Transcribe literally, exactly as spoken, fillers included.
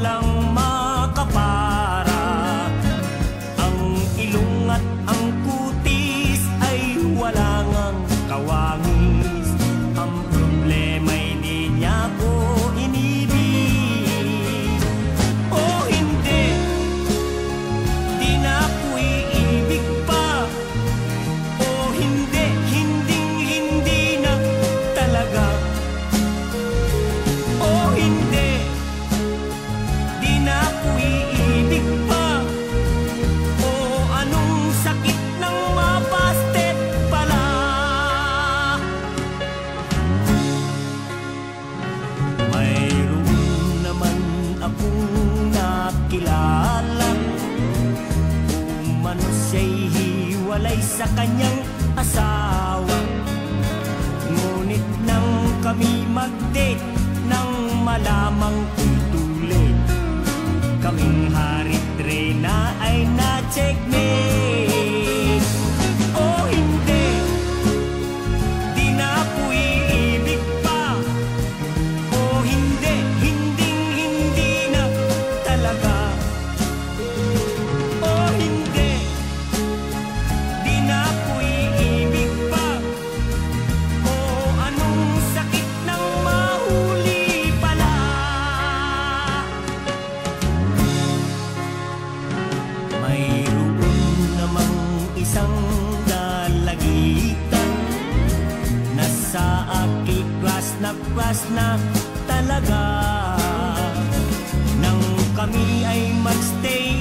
walang makapara. Ang ilong at ang kutis ay wala ngang kawangis. Ang problema'y di niya ko inibig. Oh hindi, di na ko iibig pa. Oh hindi, hinding hindi na talaga. Oh hindi, di na ko iibig pa. Oh anong sakit ng mabasted pala. Mayroon naman akong nakilala, umano siya'y hiwalay sa kanyang asawa. Ngunit nang kami mag-date, nang malamang tutulit, kaming harit reyna ay na-checkmate. Oh hindi, di na ko iibig pa. Oh hindi, hinding hindi na talaga. Oh hindi, di na ko iibig pa. Oh anong sakit ng mahuli pala. Mayroon namang isang dalagitan na sa aking crush na crush na talaga. Nang kami ay magstay